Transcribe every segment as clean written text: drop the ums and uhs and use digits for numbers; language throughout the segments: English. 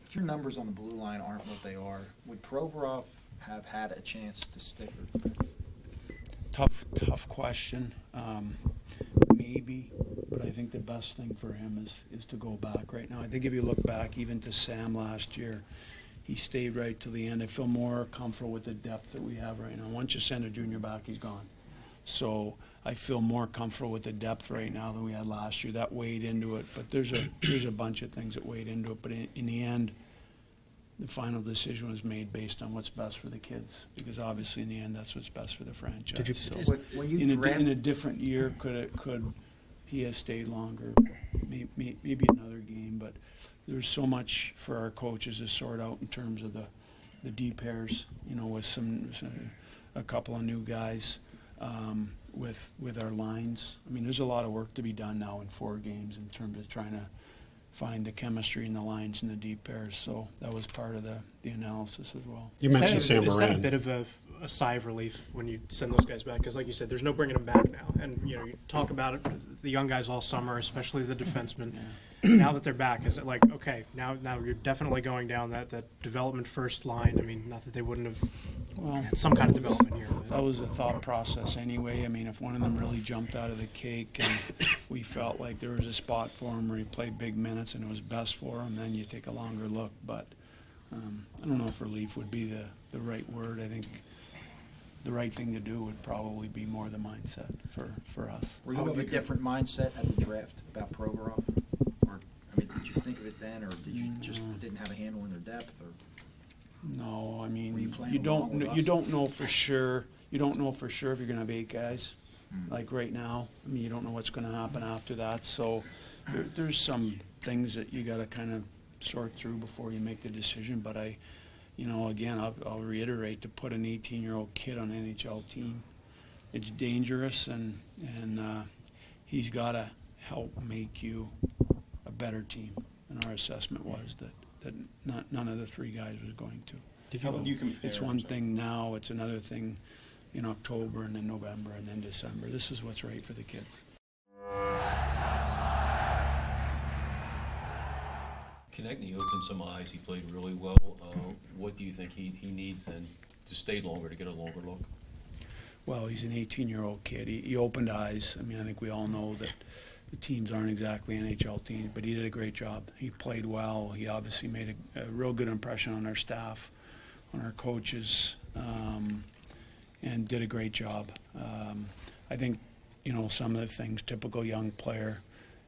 If your numbers on the blue line aren't what they are, would Provorov have had a chance to stick? Tough question. Maybe, but I think the best thing for him is to go back right now. I think if you look back even to Sam last year, he stayed right to the end. I feel more comfortable with the depth that we have right now. Once you send a junior back, he's gone. So I feel more comfortable with the depth right now than we had last year. That weighed into it, but there's a bunch of things that weighed into it. But in the end, the final decision was made based on what's best for the kids, because obviously in the end that's what's best for the franchise. So in a different year, could he have stayed longer? Maybe another game, but there's so much for our coaches to sort out in terms of the D pairs, with a couple of new guys, with our lines. I mean, there's a lot of work to be done now in 4 games in terms of trying to find the chemistry in the lines and the deep pairs. So that was part of the analysis as well. You mentioned Sam Morin. Is that a bit of a sigh of relief when you send those guys back? Because like you said, there's no bringing them back now. And, you talk about it, the young guys all summer, especially the defensemen. Yeah. Now that they're back, is it like, okay, now you're definitely going down that development first line? I mean, not that they wouldn't have had some kind of development here. That was a thought process anyway. I mean, if one of them really jumped out of the cake and we felt like there was a spot for him where he played big minutes and it was best for him, then you take a longer look. But I don't know if relief would be the right word. I think the right thing to do would probably be more the mindset for us. Were you of a different mindset at the draft about Provorov? Did you think of it then, or did you just didn't have a handle on their depth? Or no, I mean, you don't know for sure. You don't know for sure if you're going to have 8 guys, like right now. I mean, you don't know what's going to happen after that. So there's some things that you got to kind of sort through before you make the decision. But again, I'll reiterate, to put an 18-year-old kid on an NHL team, it's dangerous, and he's got to help make you a better team, and our assessment was that none of the 3 guys was going to. How would you compare? It's one thing now, it's another thing in October and then November and then December. This is what's right for the kids. Konecny opened some eyes. He played really well. What do you think he needs then to stay longer, to get a longer look? Well, he's an 18-year-old kid. He opened eyes. I mean, I think we all know that the teams aren't exactly NHL teams, but he did a great job. He played well. He obviously made a real good impression on our staff, on our coaches, and did a great job. I think, some of the things, typical young player,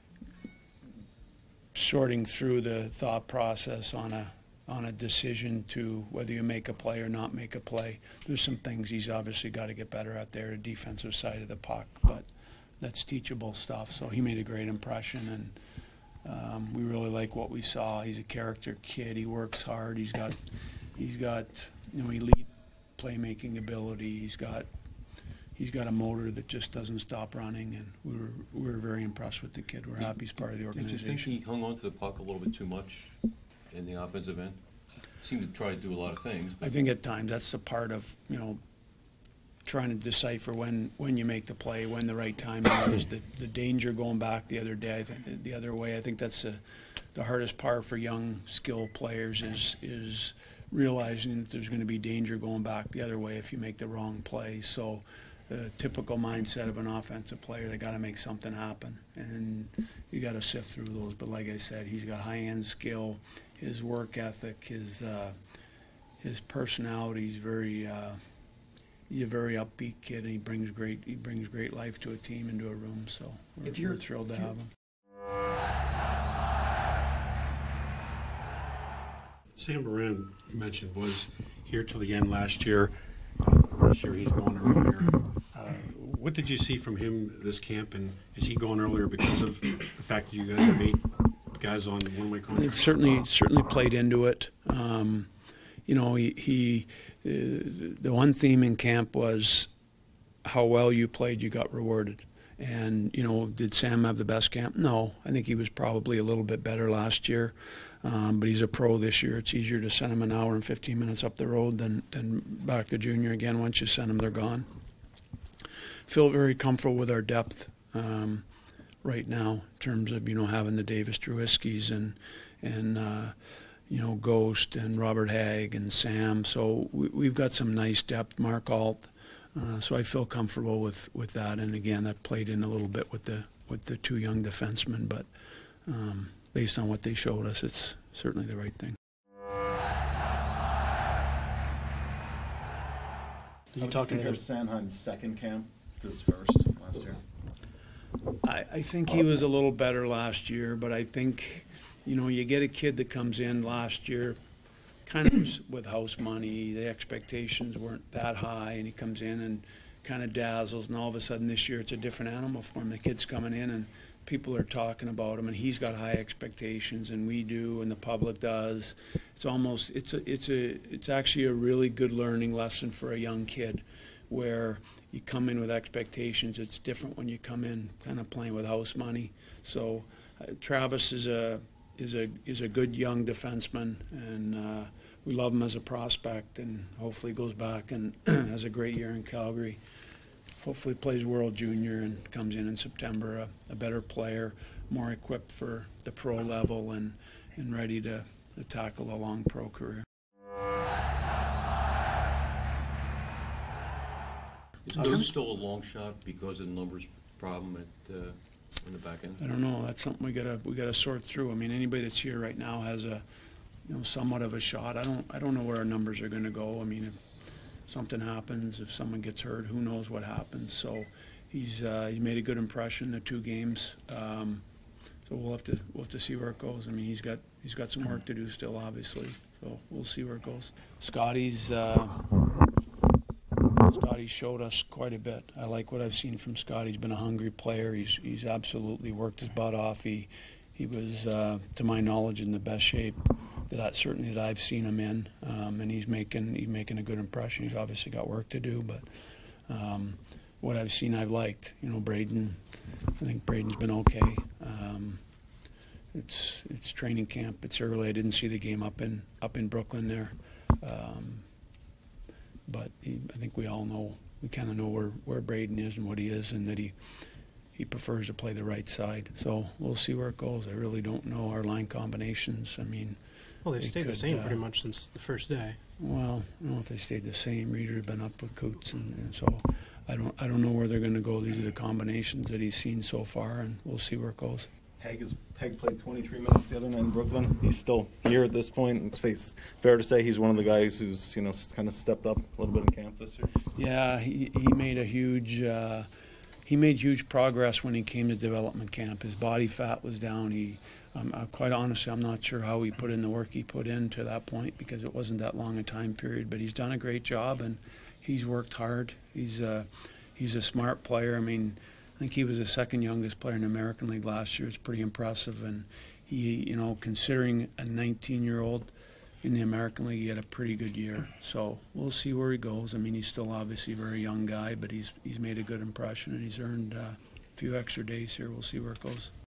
sorting through the thought process on a decision to whether you make a play or not make a play. There's some things he's obviously got to get better at there, the defensive side of the puck, but that's teachable stuff. So he made a great impression, and we really like what we saw. He's a character kid. He works hard. He's got elite playmaking ability. He's got a motor that just doesn't stop running, and we were very impressed with the kid. We're happy he's part of the organization. Did you think he hung on to the puck a little bit too much in the offensive end? He seemed to try to do a lot of things. I think at times that's the part of trying to decipher when you make the play, when the right time is. The danger going back the other day, the other way. I think that's the hardest part for young, skilled players is realizing that there's going to be danger going back the other way if you make the wrong play. So the typical mindset of an offensive player, they got to make something happen, and you got to sift through those. But like I said, he's got high-end skill, his work ethic, his personality. He's a very upbeat kid, and he brings great life to a team and to a room. So we're thrilled to have him. Sam Morin, you mentioned, was here till the end last year. This year he's going earlier. What did you see from him this camp, and is he going earlier because of the fact that you guys have 8 guys on one-way contracts? It certainly played into it. The one theme in camp was how well you played, you got rewarded. And, did Sam have the best camp? No. I think he was probably a little bit better last year. But he's a pro this year. It's easier to send him an hour and 15 minutes up the road than back to junior again. Once you send them, they're gone. Feel very comfortable with our depth right now in terms of, having the Davis Druiskis and Ghost and Robert Hagg and Sam. So we've got some nice depth. Mark Alt. So I feel comfortable with that. And again, that played in a little bit with the two young defensemen. But based on what they showed us, it's certainly the right thing. You talking about Sanheim's second camp to his first last year? I think he was a little better last year, but I think, you get a kid that comes in last year kind of with house money, the expectations weren't that high, and he comes in and kind of dazzles, and all of a sudden this year it's a different animal for him. The kid's coming in and people are talking about him, and he's got high expectations, and we do, and the public does. It's actually a really good learning lesson for a young kid, where you come in with expectations. It's different when you come in kind of playing with house money. So Travis is a good young defenseman, and we love him as a prospect, and hopefully goes back and has a great year in Calgary. Hopefully plays World Junior and comes in September a better player, more equipped for the pro level, and ready to tackle a long pro career. Is this still a long shot because of the numbers problem in the back end? I don't know. That's something we gotta sort through. I mean, anybody that's here right now has a somewhat of a shot. I don't know where our numbers are going to go. I mean, if something happens, if someone gets hurt, who knows what happens. So he's made a good impression in the 2 games. So we'll have to see where it goes. I mean, he's got some work to do still, obviously. So we'll see where it goes. Scotty's showed us quite a bit. I like what I've seen from Scotty. He's been a hungry player. He's absolutely worked his butt off. He was, to my knowledge, in the best shape that I've seen him in, and he's making a good impression. He's obviously got work to do, but what I've seen, I've liked. Braden, I think Braden's been okay. It's training camp. It's early. I didn't see the game up in Brooklyn there, but I think we all know. We kind of know where Braden is and what he is, and that he prefers to play the right side. So we'll see where it goes. I really don't know our line combinations. I mean, well, they've stayed the same pretty much since the first day. Well, I don't know if they stayed the same. Reeder's been up with Coots, and so I don't know where they're going to go. These are the combinations that he's seen so far, and we'll see where it goes. Hagg played 23 minutes the other night in Brooklyn. He's still here at this point. It's fair to say he's one of the guys who's kind of stepped up a little bit in camp this year. Yeah, he made a huge huge progress when he came to development camp. His body fat was down. Quite honestly, I'm not sure how he put in the work he put in to that point, because it wasn't that long a time period. But he's done a great job, and he's worked hard. He's a smart player. I mean, I think he was the second youngest player in the American League last year. It's pretty impressive, and he, considering a 19-year-old in the American League, he had a pretty good year. So we'll see where he goes. I mean, he's still obviously a very young guy, but he's made a good impression, and he's earned a few extra days here. We'll see where it goes.